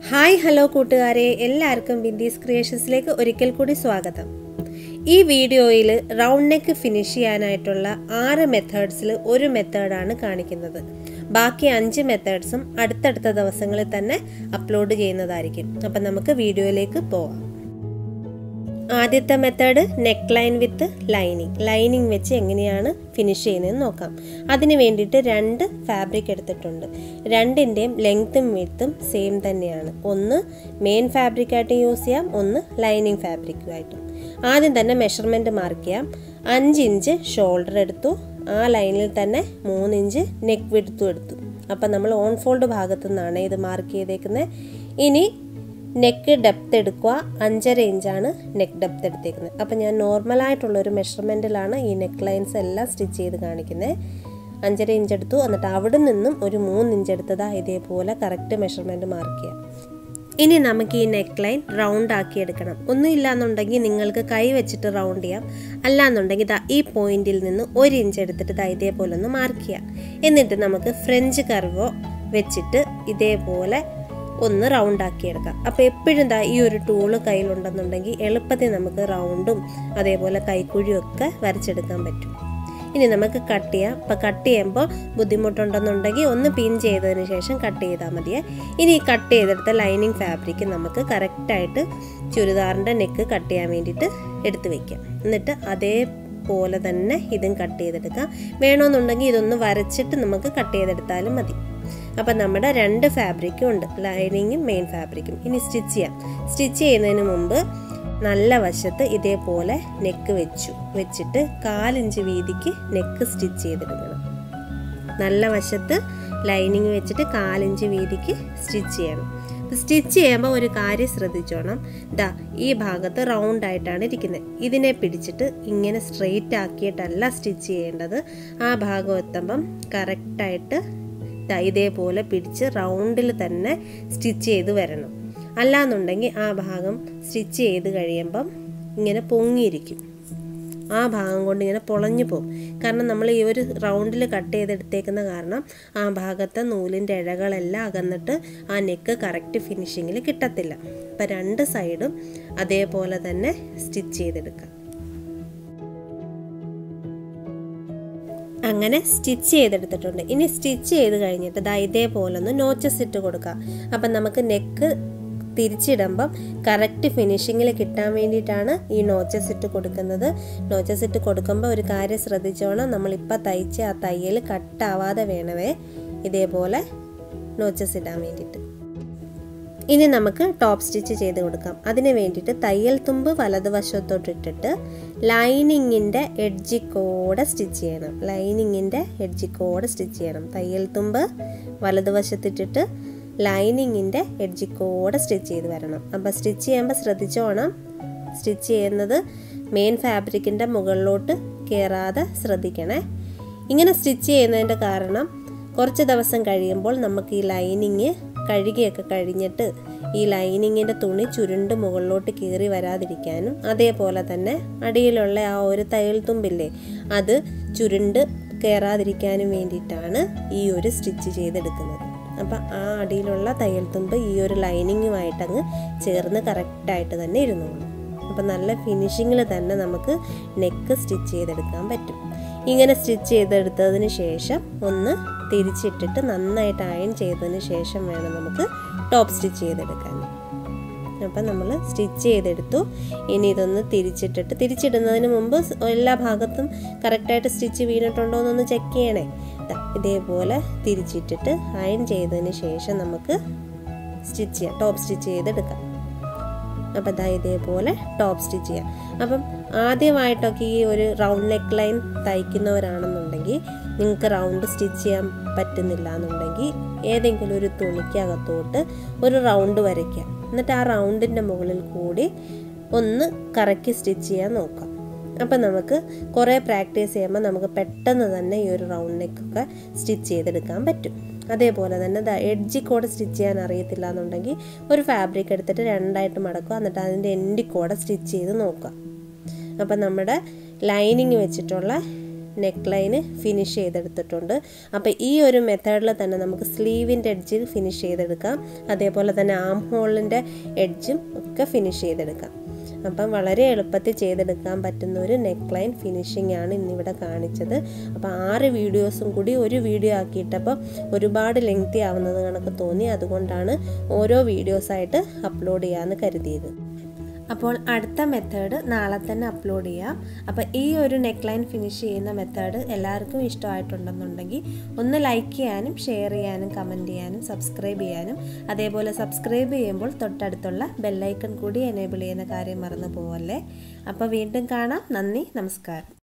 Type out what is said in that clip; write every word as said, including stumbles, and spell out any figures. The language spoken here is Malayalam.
ഹായ് ഹലോ കൂട്ടുകാരെ, എല്ലാവർക്കും ബിന്ദീസ് ക്രിയേഷൻസിലേക്ക് ഒരിക്കൽ കൂടി സ്വാഗതം. ഈ വീഡിയോയിൽ റൗണ്ട് നെക്ക് ഫിനിഷ് ചെയ്യാനായിട്ടുള്ള ആറ് മെത്തേഡ്സിൽ ഒരു മെത്തേഡാണ് കാണിക്കുന്നത്. ബാക്കി അഞ്ച് മെത്തേഡ്സും അടുത്തടുത്ത ദിവസങ്ങളിൽ തന്നെ അപ്ലോഡ് ചെയ്യുന്നതായിരിക്കും. അപ്പം നമുക്ക് വീഡിയോയിലേക്ക് പോവാം. ആദ്യത്തെ method neck line with lining lining വെച്ച് എങ്ങനെയാണ് ഫിനിഷ് ചെയ്യുന്നതെന്ന് നോക്കാം. അതിന് വേണ്ടിയിട്ട് രണ്ട് ഫാബ്രിക് എടുത്തിട്ടുണ്ട്. രണ്ടിൻ്റെയും ലെങ്ത്തും വിഡ്ത്തും സെയിം തന്നെയാണ്. ഒന്ന് മെയിൻ ഫാബ്രിക്കായിട്ടും യൂസ് ചെയ്യാം, ഒന്ന് ലൈനിങ് ഫാബ്രിക്കുമായിട്ടും. ആദ്യം തന്നെ മെഷർമെൻറ്റ് മാർക്ക് ചെയ്യാം. അഞ്ച് ഇഞ്ച് ഷോൾഡർ എടുത്തു, ആ ലൈനിൽ തന്നെ മൂന്നിഞ്ച് നെക്ക് വിഡ്ത്തും എടുത്തു. അപ്പം നമ്മൾ ഓൺ ഫോൾഡ് ഭാഗത്തു നിന്നാണ് ഇത് മാർക്ക് ചെയ്തേക്കുന്നത്. ഇനി നെക്ക് ഡെപ്ത് എടുക്കുക. അഞ്ചര ഇഞ്ചാണ് നെക്ക് ഡെപ്ത് എടുത്തേക്കുന്നത്. അപ്പം ഞാൻ നോർമലായിട്ടുള്ളൊരു മെഷർമെൻറ്റിലാണ് ഈ നെക്ക് ലൈൻസ് എല്ലാം സ്റ്റിച്ച് ചെയ്ത് കാണിക്കുന്നത്. അഞ്ചര ഇഞ്ച് എടുത്തു, എന്നിട്ട് അവിടെ നിന്നും ഒരു മൂന്ന് ഇഞ്ച് എടുത്തതാ ഇതേപോലെ കറക്റ്റ് മെഷർമെൻറ്റ് മാർക്ക് ചെയ്യാം. ഇനി നമുക്ക് ഈ നെക്ക് ലൈൻ റൗണ്ട് ആക്കി എടുക്കണം. ഒന്നും ഇല്ലാന്നുണ്ടെങ്കിൽ നിങ്ങൾക്ക് കൈ വെച്ചിട്ട് റൗണ്ട് ചെയ്യാം. അല്ലാന്നുണ്ടെങ്കിൽ ഇതാ ഈ പോയിന്റിൽ നിന്ന് ഒരു ഇഞ്ച് എടുത്തിട്ട് ഇതാ ഇതേപോലെ ഒന്ന് മാർക്ക് ചെയ്യാം. എന്നിട്ട് നമുക്ക് ഫ്രഞ്ച് കർവോ വെച്ചിട്ട് ഇതേപോലെ ഒന്ന് റൗണ്ട് ആക്കി എടുക്കാം. അപ്പോൾ എപ്പോഴും എന്താ ഈ ഒരു ടൂള് കയ്യിലുണ്ടെന്നുണ്ടെങ്കിൽ എളുപ്പത്തിൽ നമുക്ക് റൗണ്ടും അതേപോലെ കൈക്കുഴിയും ഒക്കെ വരച്ചെടുക്കാൻ പറ്റും. ഇനി നമുക്ക് കട്ട് ചെയ്യാം. അപ്പോൾ കട്ട് ചെയ്യുമ്പോൾ ബുദ്ധിമുട്ടുണ്ടെന്നുണ്ടെങ്കിൽ ഒന്ന് പിൻ ചെയ്തതിന് ശേഷം കട്ട് ചെയ്താൽ മതിയേ. ഇനി ഈ കട്ട് ചെയ്തെടുത്ത ലൈനിങ് ഫാബ്രിക് നമുക്ക് കറക്റ്റായിട്ട് ചുരിദാറിൻ്റെ നെക്ക് കട്ട് ചെയ്യാൻ വേണ്ടിയിട്ട് എടുത്ത് വയ്ക്കാം. എന്നിട്ട് അതേപോലെ തന്നെ ഇതും കട്ട് ചെയ്തെടുക്കാം. വേണമെന്നുണ്ടെങ്കിൽ ഇതൊന്ന് വരച്ചിട്ട് നമുക്ക് കട്ട് ചെയ്തെടുത്താലും മതി. അപ്പം നമ്മുടെ രണ്ട് ഫാബ്രിക്കും ഉണ്ട്, ലൈനിങ്ങും മെയിൻ ഫാബ്രിക്കും. ഇനി സ്റ്റിച്ച് ചെയ്യാം. സ്റ്റിച്ച് ചെയ്യുന്നതിന് മുമ്പ് നല്ല വശത്ത് ഇതേപോലെ നെക്ക് വെച്ചു വെച്ചിട്ട് കാലിഞ്ച് വീതിക്ക് നെക്ക് സ്റ്റിച്ച് ചെയ്തെടുക്കണം. നല്ല വശത്ത് ലൈനിങ് വെച്ചിട്ട് കാലിഞ്ച് വീതിക്ക് സ്റ്റിച്ച് ചെയ്യണം. സ്റ്റിച്ച് ചെയ്യുമ്പോൾ ഒരു കാര്യം ശ്രദ്ധിച്ചോണം. ദാ ഈ ഭാഗത്ത് റൗണ്ട് ആയിട്ടാണ് ഇരിക്കുന്നത്. ഇതിനെ പിടിച്ചിട്ട് ഇങ്ങനെ സ്ട്രെയിറ്റ് ആക്കിയിട്ടല്ല സ്റ്റിച്ച് ചെയ്യേണ്ടത്. ആ ഭാഗം എത്തുമ്പം കറക്റ്റായിട്ട് ഇതേപോലെ പിടിച്ച് റൗണ്ടിൽ തന്നെ സ്റ്റിച്ച് ചെയ്ത് വരണം. അല്ലാന്നുണ്ടെങ്കിൽ ആ ഭാഗം സ്റ്റിച്ച് ചെയ്ത് കഴിയുമ്പം ഇങ്ങനെ പൊങ്ങിയിരിക്കും. ആ ഭാഗം കൊണ്ട് ഇങ്ങനെ പൊളഞ്ഞു പോകും. കാരണം നമ്മൾ ഈ ഒരു റൗണ്ടിൽ കട്ട് ചെയ്തെടുത്തേക്കുന്ന കാരണം ആ ഭാഗത്തെ നൂലിൻ്റെ ഇഴകളെല്ലാം അകന്നിട്ട് ആ നെക്ക് കറക്റ്റ് ഫിനിഷിങ്ങിൽ കിട്ടത്തില്ല. അപ്പം രണ്ട് സൈഡും അതേപോലെ തന്നെ സ്റ്റിച്ച് ചെയ്തെടുക്കാം. അങ്ങനെ സ്റ്റിച്ച് ചെയ്തെടുത്തിട്ടുണ്ട്. ഇനി സ്റ്റിച്ച് ചെയ്ത് കഴിഞ്ഞിട്ട് ദാ ഇതേപോലെ ഒന്ന് നോച്ചസ് ഇട്ട് കൊടുക്കാം. അപ്പം നമുക്ക് നെക്ക് തിരിച്ചിടുമ്പം കറക്റ്റ് ഫിനിഷിങ്ങിൽ കിട്ടാൻ വേണ്ടിയിട്ടാണ് ഈ നോച്ചസ് ഇട്ട് കൊടുക്കുന്നത്. നോച്ചസ് ഇട്ട് കൊടുക്കുമ്പോൾ ഒരു കാര്യം ശ്രദ്ധിച്ചോണം, നമ്മളിപ്പോൾ തയ്ച്ച് ആ തയ്യൽ കട്ടാവാതെ വേണമേ ഇതേപോലെ നോച്ചസ് ഇടാൻ വേണ്ടിയിട്ട്. ഇനി നമുക്ക് ടോപ്പ് സ്റ്റിച്ച് ചെയ്ത് കൊടുക്കാം. അതിന് വേണ്ടിയിട്ട് തയ്യൽ തുമ്പ് വലതുവശത്തോട്ട് ഇട്ടിട്ട് ലൈനിങ്ങിൻ്റെ എഡ്ജിക്കോടെ സ്റ്റിച്ച് ചെയ്യണം. ലൈനിങ്ങിൻ്റെ എഡ്ജിക്കോടെ സ്റ്റിച്ച് ചെയ്യണം. തയ്യൽ തുമ്പ് വലതുവശത്തിട്ടിട്ട് ലൈനിങ്ങിൻ്റെ എഡ്ജിക്കോടെ സ്റ്റിച്ച് ചെയ്ത് വരണം. അപ്പോൾ സ്റ്റിച്ച് ചെയ്യുമ്പോൾ ശ്രദ്ധിച്ചോണം, സ്റ്റിച്ച് ചെയ്യുന്നത് മെയിൻ ഫാബ്രിക്കിൻ്റെ മുകളിലോട്ട് കയറാതെ ശ്രദ്ധിക്കണേ. ഇങ്ങനെ സ്റ്റിച്ച് ചെയ്യുന്നതിൻ്റെ കാരണം കുറച്ച് ദിവസം കഴിയുമ്പോൾ നമുക്ക് ഈ ലൈനിങ് കഴുകിയൊക്കെ കഴിഞ്ഞിട്ട് ഈ ലൈനിങ്ങിൻ്റെ തുണി ചുരുണ്ട് മുകളിലോട്ട് കീറി വരാതിരിക്കാനും അതേപോലെ തന്നെ അടിയിലുള്ള ആ ഒരു തയ്യൽ തുമ്പില്ലേ അത് ചുരുണ്ട് കയറാതിരിക്കാനും വേണ്ടിയിട്ടാണ് ഈ ഒരു സ്റ്റിച്ച് ചെയ്തെടുക്കുന്നത്. അപ്പം ആ അടിയിലുള്ള തയ്യൽ തുമ്പ് ഈ ഒരു ലൈനിങ്ങുമായിട്ടങ്ങ് ചേർന്ന് കറക്റ്റായിട്ട് തന്നെ ഇരുന്നോളൂ. അപ്പം നല്ല ഫിനിഷിങ്ങിൽ തന്നെ നമുക്ക് നെക്ക് സ്റ്റിച്ച് ചെയ്തെടുക്കാൻ പറ്റും. ഇങ്ങനെ സ്റ്റിച്ച് ചെയ്തെടുത്തതിന് ശേഷം ഒന്ന് തിരിച്ചിട്ടിട്ട് നന്നായിട്ട് അയൺ ചെയ്തതിന് ശേഷം വേണം നമുക്ക് ടോപ്പ് സ്റ്റിച്ച് ചെയ്തെടുക്കാൻ. അപ്പം നമ്മൾ സ്റ്റിച്ച് ചെയ്തെടുത്തു. ഇനി ഇതൊന്ന് തിരിച്ചിട്ടിട്ട് തിരിച്ചിടുന്നതിന് മുമ്പ് എല്ലാ ഭാഗത്തും കറക്റ്റായിട്ട് സ്റ്റിച്ച് വീണിട്ടുണ്ടോ എന്നൊന്ന് ചെക്ക് ചെയ്യണേ. ഇതേപോലെ തിരിച്ചിട്ടിട്ട് അയൺ ചെയ്തതിന് ശേഷം നമുക്ക് സ്റ്റിച്ച് ചെയ്യാം, ടോപ്പ് സ്റ്റിച്ച് ചെയ്തെടുക്കാം. അപ്പം ഇതാ ഇതേപോലെ ടോപ്പ് സ്റ്റിച്ച് ചെയ്യാം. അപ്പം ആദ്യമായിട്ടൊക്കെ ഈ ഒരു റൗണ്ട് നെക്ക് ലൈൻ തയ്ക്കുന്നവരാണെന്നുണ്ടെങ്കിൽ നിങ്ങൾക്ക് റൗണ്ട് സ്റ്റിച്ച് ചെയ്യാൻ പറ്റുന്നില്ല എന്നുണ്ടെങ്കിൽ ഏതെങ്കിലും ഒരു തുണിക്കകത്തോട്ട് ഒരു റൗണ്ട് വരയ്ക്കുക. എന്നിട്ട് ആ റൗണ്ടിൻ്റെ മുകളിൽ കൂടി ഒന്ന് കറക്കി സ്റ്റിച്ച് ചെയ്യാൻ നോക്കാം. അപ്പം നമുക്ക് കുറേ പ്രാക്ടീസ് ചെയ്യുമ്പോൾ നമുക്ക് പെട്ടെന്ന് തന്നെ ഈ ഒരു റൗണ്ട് നെക്കൊക്കെ സ്റ്റിച്ച് ചെയ്തെടുക്കാൻ പറ്റും. അതേപോലെ തന്നെ എഡ്ജിൽ കൂടെ സ്റ്റിച്ച് ചെയ്യാൻ അറിയത്തില്ല എന്നുണ്ടെങ്കിൽ ഒരു ഫാബ്രിക് എടുത്തിട്ട് രണ്ടായിട്ട് മടക്കുക, എന്നിട്ട് അതിൻ്റെ എൻഡിൽ കൂടെ സ്റ്റിച്ച് ചെയ്ത് നോക്കുക. അപ്പം നമ്മുടെ ലൈനിങ് വെച്ചിട്ടുള്ള നെക്ക് ലൈന് ഫിനിഷ് ചെയ്തെടുത്തിട്ടുണ്ട്. അപ്പോൾ ഈ ഒരു മെത്തേഡിൽ തന്നെ നമുക്ക് സ്ലീവിൻ്റെ എഡ്ജിൽ ഫിനിഷ് ചെയ്തെടുക്കാം, അതേപോലെ തന്നെ ആം ഹോളിൻ്റെ എഡ്ജും ഒക്കെ ഫിനിഷ് ചെയ്തെടുക്കാം. അപ്പം വളരെ എളുപ്പത്തിൽ ചെയ്തെടുക്കാൻ പറ്റുന്ന ഒരു നെക്ക് ലൈൻ ഫിനിഷിംഗ് ആണ് ഇന്നിവിടെ കാണിച്ചത്. അപ്പോൾ ആറ് വീഡിയോസും കൂടി ഒരു വീഡിയോ ആക്കിയിട്ടപ്പോൾ ഒരുപാട് ലെങ്തി ആവുന്നത് കണക്ക് തോന്നി, അതുകൊണ്ടാണ് ഓരോ വീഡിയോസായിട്ട് അപ്ലോഡ് ചെയ്യാമെന്ന് കരുതിയത്. അപ്പോൾ അടുത്ത മെത്തേഡ് നാളെ തന്നെ അപ്ലോഡ് ചെയ്യാം. അപ്പോൾ ഈ ഒരു നെക്ക് ലൈൻ ഫിനിഷ് ചെയ്യുന്ന മെത്തേഡ് എല്ലാവർക്കും ഇഷ്ടമായിട്ടുണ്ടെന്നുണ്ടെങ്കിൽ ഒന്ന് ലൈക്ക് ചെയ്യാനും ഷെയർ ചെയ്യാനും കമൻറ്റ് ചെയ്യാനും സബ്സ്ക്രൈബ് ചെയ്യാനും, അതേപോലെ സബ്സ്ക്രൈബ് ചെയ്യുമ്പോൾ തൊട്ടടുത്തുള്ള ബെല്ലൈക്കൺ കൂടി എനേബിൾ ചെയ്യുന്ന കാര്യം മറന്നു പോവല്ലേ. അപ്പോൾ വീണ്ടും കാണാം. നന്ദി, നമസ്കാരം.